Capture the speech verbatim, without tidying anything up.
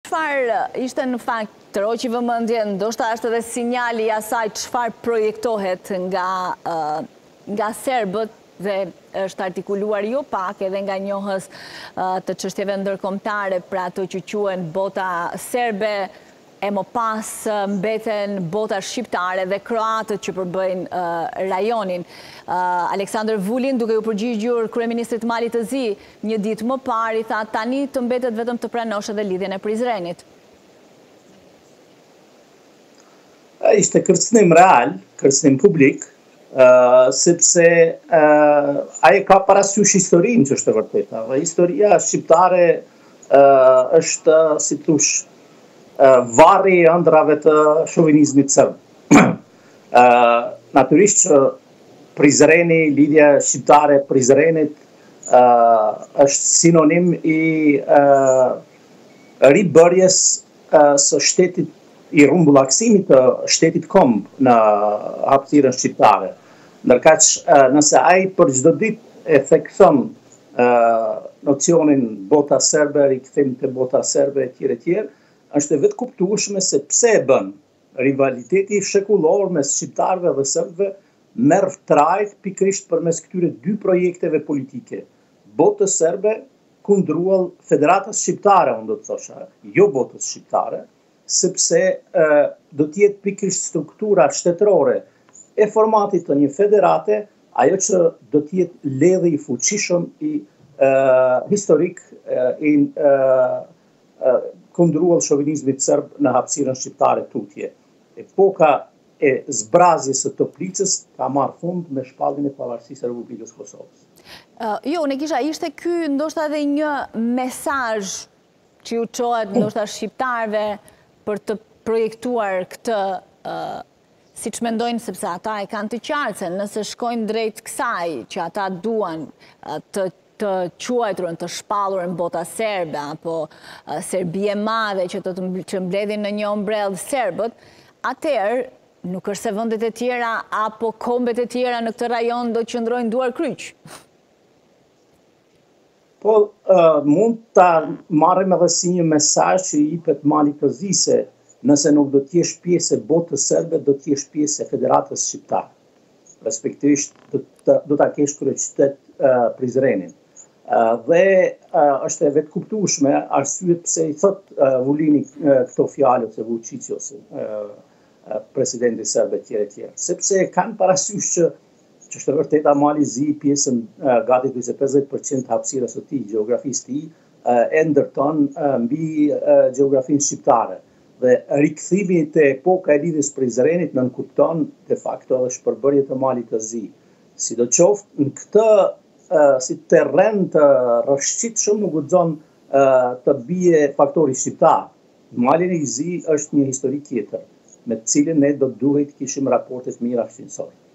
çfarë ishte në fakt të roqi vëmendjen, ndoshta është edhe sinjali i asaj çfarë projektohet nga nga serbët dhe është artikuluar jo pak edhe nga njohës të çështjeve ndërkombëtare për ato që quhen bota serbe, e më pas mbeten bota shqiptare dhe kroatët që përbëjnë rajonin. Aleksandar Vulin, duke u përgjigjur kryeministrit Malit të Zi një ditë më parë, i tha tani të mbetet vetëm të pranosh edhe lidhjen e Prizrenit. Ishte kërcënim real, kërcënim publik, sepse ai ka parasysh historinë që është e vërteta. Historia shqiptare është, si thosh, varri i ëndrave të shovinizmit serb. Natyrisht që Prizreni, lidhja shqiptare Prizrenit është sinonim i ribërjes së shtetit, i rumbullaksimit të shtetit komb në hapësirën shqiptare. Ndërkaq nëse ai për çdo ditë e thekson nocionin bota serbe, rikthim te bota serbe etj etj, është e vetë kuptueshme se pse e bën. Rivaliteti shekullor mes shqiptarëve dhe serbëve merr trajt pikërisht përmes këtyre dy projekteve politike. Botës serbe kundruall Federatës Shqiptare, unë do të thosha, jo botës shqiptare, sepse do të jetë pikërisht struktura shtetërore e formatit të një federate, ajo që do të jetë ledhi i fuqishëm i historik i kundruall shovinizmit serb në hapësirën shqiptare tutje. Epoka e zbrazjes së Toplicës ka marrë fund me shpalljen e pavarësisë së Republikës Kosovës. Jo, ne kisha, ishte ky ndoshta edhe një mesazh që ju çohet ndoshta shqiptarëve për të projektuar këtë, siç mendojnë, sepse ata e kanë të qartë se nëse shkojnë drejt kësaj që ata duan të të quajturën, të shpallurën bota serbe, apo Serbi e madhe që të që mbledhin në një ombrell serbët, atëherë nuk është se vendet e tjera apo kombet e tjera në këtë rajon do të qëndrojnë duar kryq. Po, mund ta marrim edhe si një mesazh që i jepet Malit të Zi se nëse nuk do të jesh pjesë e botës serbe, do të jesh pjesë e Federatës Shqiptare. Respektivisht do ta kesh kryeqytet Prizrenin. Dhe është e vetë kuptueshme arsyet pse i thot Vulini këto fjalë ose Vučić ose presidenti serb etj etj. Sepse kanë parasysh që që është e vërteta Mali Zi pjesën gati njëzet e pesë përqind të hapësirës së tij, gjeografisë së tij, e ndërton mbi gjeografinë shqiptare. Dhe rikthimi te epoka e lidhjes Prizrenit nënkupton de facto edhe shpërbërje të Malit të Zi. Sidoqoftë në këtë si terren të rrëshqitshëm nuk guxon të bie faktori shqiptar. Mali i Zi është një histori tjetër, me të cilën ne do duhet kishim raporte të mira shqetësore.